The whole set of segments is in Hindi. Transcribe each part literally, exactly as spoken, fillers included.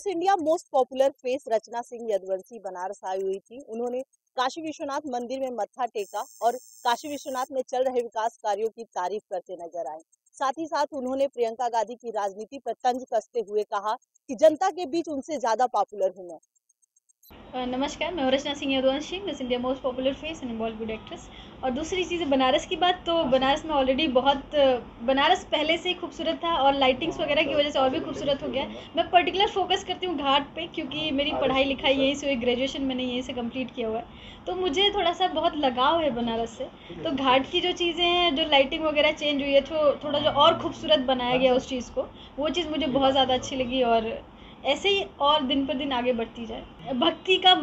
Miss India most popular face Rachna Singh Yaduvanshi Banaras आई हुई थी। उन्होंने काशी विश्वनाथ मंदिर में मत्था टेका और काशी विश्वनाथ में चल रहे विकास कार्यों की तारीफ करते नजर आए। साथ ही साथ उन्होंने प्रियंका गांधी की राजनीति पर तंज कसते हुए कहा कि जनता के बीच उनसे ज्यादा पॉपुलर हूं मैं। नमस्कार, मैं Rachna Singh Yaduvanshi, Miss India most popular face and Bollywood actress. और दूसरी चीज़ बनारस की बात, तो बनारस में ऑलरेडी बहुत बनारस पहले से ही खूबसूरत था और लाइटिंग्स वगैरह की वजह से और भी खूबसूरत हो गया। मैं पर्टिकुलर फोकस करती हूँ घाट पे, क्योंकि मेरी पढ़ाई लिखाई यहीं से हुई, ग्रेजुएशन मैंने यहीं से कंप्लीट किया हुआ है, तो मुझे थोड़ा सा बहुत लगाव है बनारस से। तो घाट की जो चीज़ें हैं, जो लाइटिंग वगैरह चेंज हुई है, तो थोड़ा जो और खूबसूरत बनाया गया उस चीज़ को, वो चीज़ मुझे बहुत ज़्यादा अच्छी लगी और ऐसे ही और दिन पर दिन आगे बढ़ती जाए। भक्ति का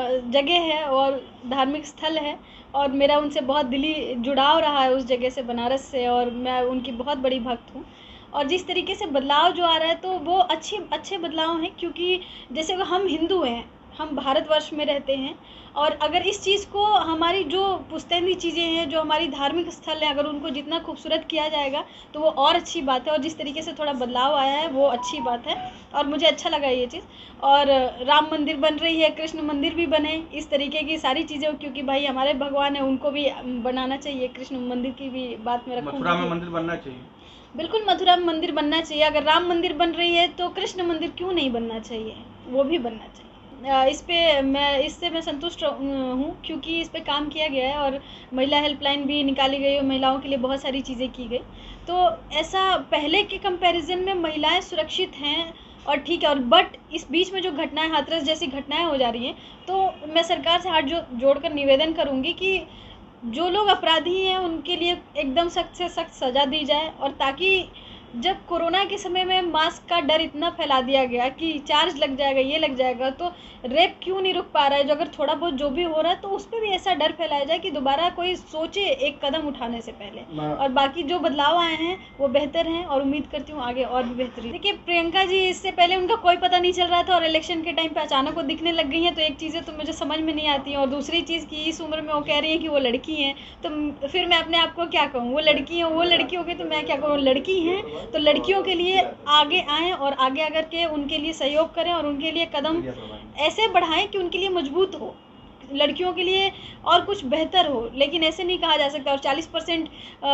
जगह है और धार्मिक स्थल है और मेरा उनसे बहुत दिली जुड़ाव रहा है उस जगह से, बनारस से, और मैं उनकी बहुत बड़ी भक्त हूँ। और जिस तरीके से बदलाव जो आ रहा है, तो वो अच्छे अच्छे बदलाव हैं, क्योंकि जैसे हम हिंदू हैं, हम भारतवर्ष में रहते हैं, और अगर इस चीज़ को, हमारी जो पुश्तैनी चीज़ें हैं, जो हमारी धार्मिक स्थल हैं, अगर उनको जितना खूबसूरत किया जाएगा तो वो और अच्छी बात है। और जिस तरीके से थोड़ा बदलाव आया है वो अच्छी बात है और मुझे अच्छा लगा ये चीज़। और राम मंदिर बन रही है, कृष्ण मंदिर भी बने, इस तरीके की सारी चीज़ें, क्योंकि भाई हमारे भगवान है, उनको भी बनाना चाहिए। कृष्ण मंदिर की भी बात में रखूँगी, मथुरा में मंदिर बनना चाहिए। बिल्कुल मथुरा में मंदिर बनना चाहिए। अगर राम मंदिर बन रही है तो कृष्ण मंदिर क्यों नहीं बनना चाहिए, वो भी बनना चाहिए। इस पे मैं इससे मैं संतुष्ट हूँ, क्योंकि इस पे काम किया गया है और महिला हेल्पलाइन भी निकाली गई और महिलाओं के लिए बहुत सारी चीज़ें की गई। तो ऐसा पहले के कंपैरिजन में महिलाएं सुरक्षित हैं और ठीक है। और बट इस बीच में जो घटनाएं, हाथरस जैसी घटनाएं हो जा रही हैं, तो मैं सरकार से हाथ जो जोड़कर निवेदन करूँगी कि जो लोग अपराधी हैं उनके लिए एकदम सख्त से सख्त सज़ा दी जाए। और ताकि जब कोरोना के समय में मास्क का डर इतना फैला दिया गया कि चार्ज लग जाएगा, ये लग जाएगा, तो रेप क्यों नहीं रुक पा रहा है, जो अगर थोड़ा बहुत जो भी हो रहा है तो उस पर भी ऐसा डर फैलाया जाए कि दोबारा कोई सोचे एक कदम उठाने से पहले। और बाकी जो बदलाव आए हैं वो बेहतर हैं और उम्मीद करती हूँ आगे और भी बेहतरीन। देखिए, प्रियंका जी, इससे पहले उनका कोई पता नहीं चल रहा था और इलेक्शन के टाइम पर अचानक वो दिखने लग गई हैं, तो एक चीज़ें तो मुझे समझ में नहीं आती हैं। और दूसरी चीज़ की इस उम्र में वो कह रही है कि वो लड़की हैं, तो फिर मैं अपने आप को क्या कहूँ, वो लड़की हैं, वो लड़की हो गई, तो मैं क्या कहूँ, लड़की हैं तो लड़कियों के लिए आगे आएँ और आगे आकर के उनके लिए सहयोग करें और उनके लिए कदम ऐसे बढ़ाएं कि उनके लिए मजबूत हो, लड़कियों के लिए और कुछ बेहतर हो। लेकिन ऐसे नहीं कहा जा सकता। और चालीस परसेंट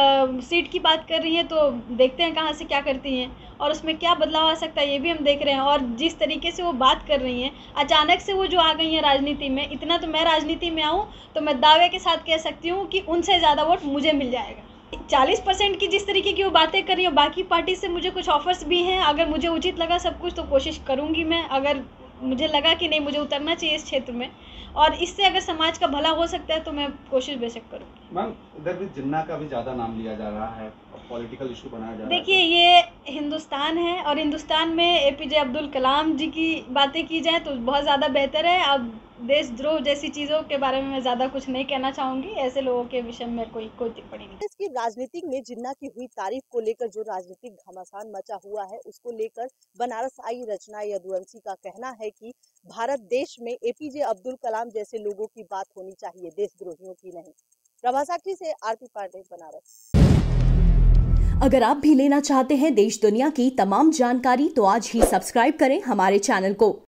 सीट की बात कर रही हैं, तो देखते हैं कहाँ से क्या करती हैं और उसमें क्या बदलाव आ सकता है, ये भी हम देख रहे हैं। और जिस तरीके से वो बात कर रही हैं, अचानक से वो जो आ गई हैं राजनीति में, इतना तो मैं राजनीति में आऊँ तो मैं दावे के साथ कह सकती हूँ कि उनसे ज़्यादा वोट मुझे मिल जाएगा। चालीस परसेंट की जिस तरीके की वो बातें कर रही हो, बाकी पार्टी से मुझे कुछ ऑफर्स भी हैं। अगर मुझे उचित लगा सब कुछ तो कोशिश करूँगी मैं। अगर मुझे लगा कि नहीं, मुझे उतरना चाहिए इस क्षेत्र में और इससे अगर समाज का भला हो सकता है, तो मैं कोशिश बेशक करूँगी। मैम, इधर भी जिन्ना का भी ज़्यादा नाम लिया जा रहा है और पॉलिटिकल इशू बनाया जा रहा है। देखिए, ये हिंदुस्तान है और हिंदुस्तान में एपीजे अब्दुल कलाम जी की बातें की जाए तो बहुत ज़्यादा बेहतर है। अब देशद्रोह जैसी चीज़ों के बारे में मैं ज़्यादा कुछ नहीं कहना चाहूँगी। ऐसे लोगों के विषय में कोई कोई टिप्पणी नहीं। इसकी राजनीतिक में जिन्ना की हुई तारीफ को लेकर जो राजनीतिक घमासान मचा हुआ है, उसको लेकर बनारस आई रचना यदुवंशी का कहना है कि भारत देश में एपीजे अब्दुल कलाम जैसे लोगों की बात होनी चाहिए, देशद्रोहियों की नहीं। प्रभा साक्षी से आरती पांडे, बनारस। अगर आप भी लेना चाहते हैं देश दुनिया की तमाम जानकारी, तो आज ही सब्सक्राइब करें हमारे चैनल को।